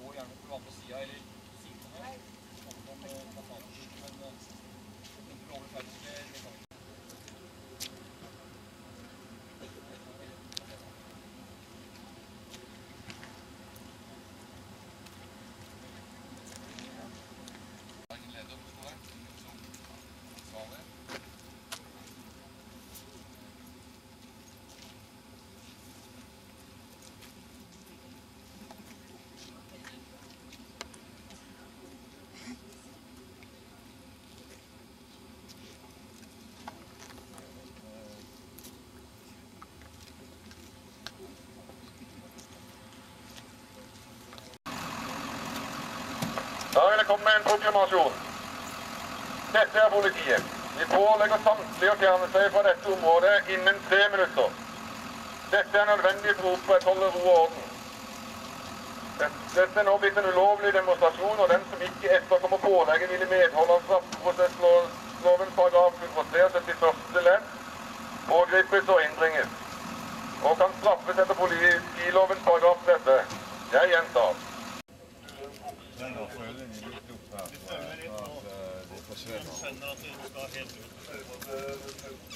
går gjerne på andre siden eller siden her. Men ikke lover ferdsel, det kan vi. Da vil det komme en proklamasjon. Dette er politiet. Vi pålegger samtlige å fjerne seg fra dette området innen 3 minutter. Dette er nødvendig for å opprettholde ro og orden. Dette er nå blitt en ulovlig demonstrasjon, og den som ikke etterkommer pålegget vil i medhold av straffeprosessloven paragraf 173 ledd pågripes og inndringes, og kan straffes etter politilovens paragraf 30. Jeg gjentar. Den da føler vi litt opp her, at det forsvinner. Den skjønner at du skal helt ut.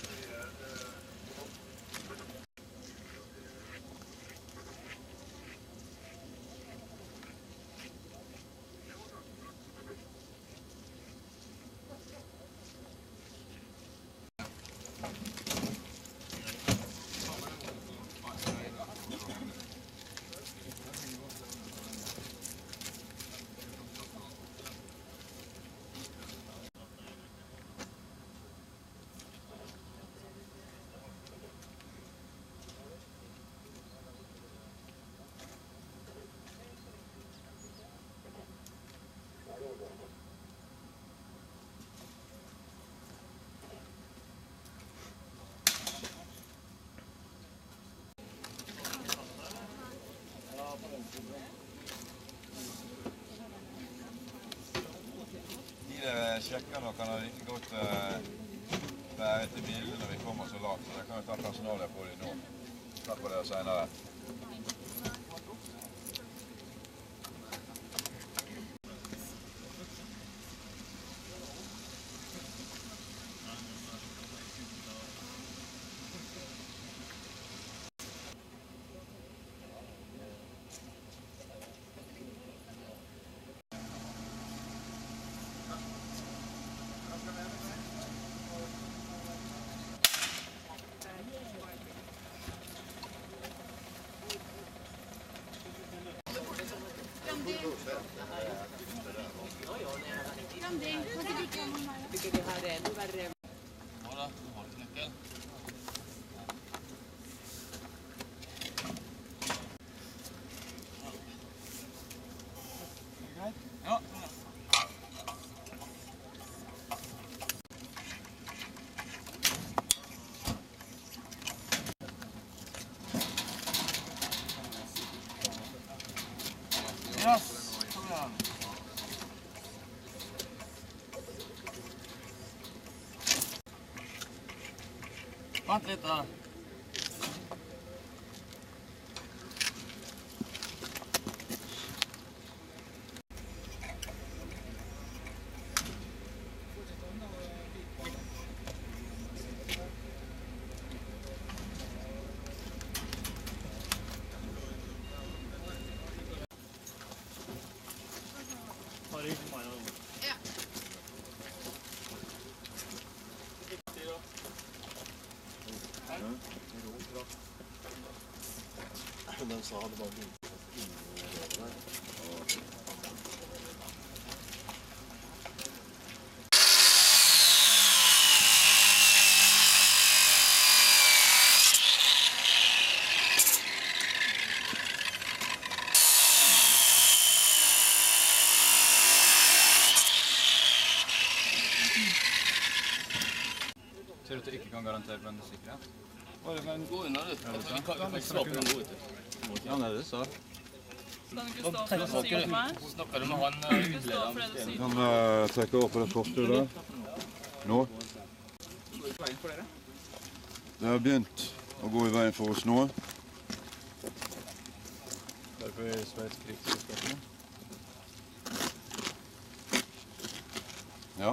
De dere sjekker nå kan det like godt være til bildet når vi kommer så langt, så det kan jo ta personalet på dem nå. Takk for det senere. Vent litt da. Den sa det bare begynt der. Ser ut til ikke kan garantere for en sikkerhet. Gå unna, du. Vi kan ikke slappe den gå ut. Ja, det er det, så. Kan du ikke stå for å sy opp meg? Snakker du med han Kan du ikke stå for det du syr? Kan trekke over på det forste der. Nå. Går i veien for dere? Det har begynt å gå i veien for oss nå. Derfor Sveits krigsselskapene. Ja.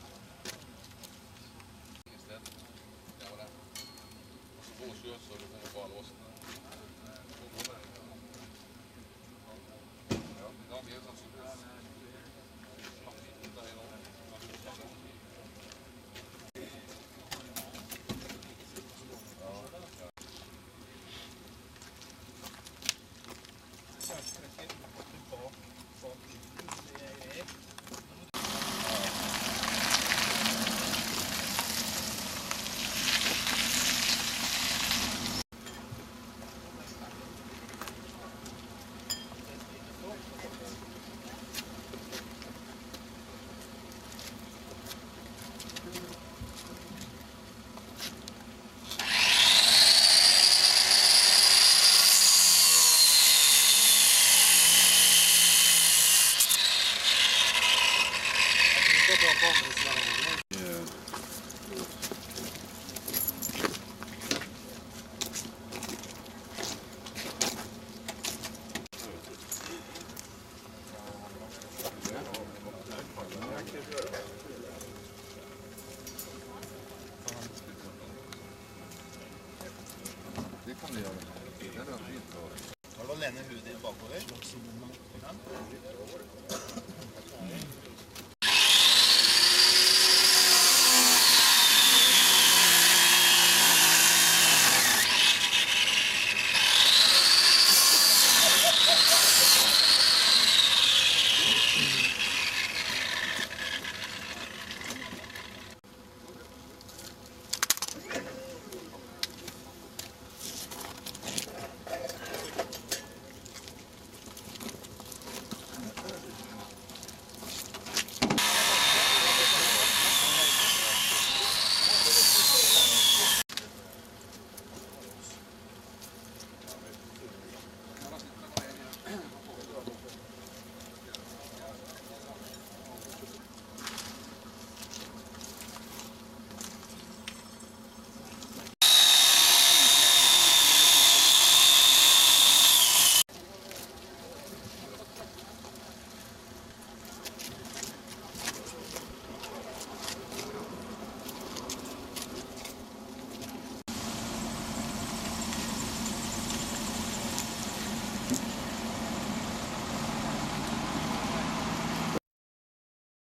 Det kan vi gjøre. Det er fint. Har du Lene Hudi bakover?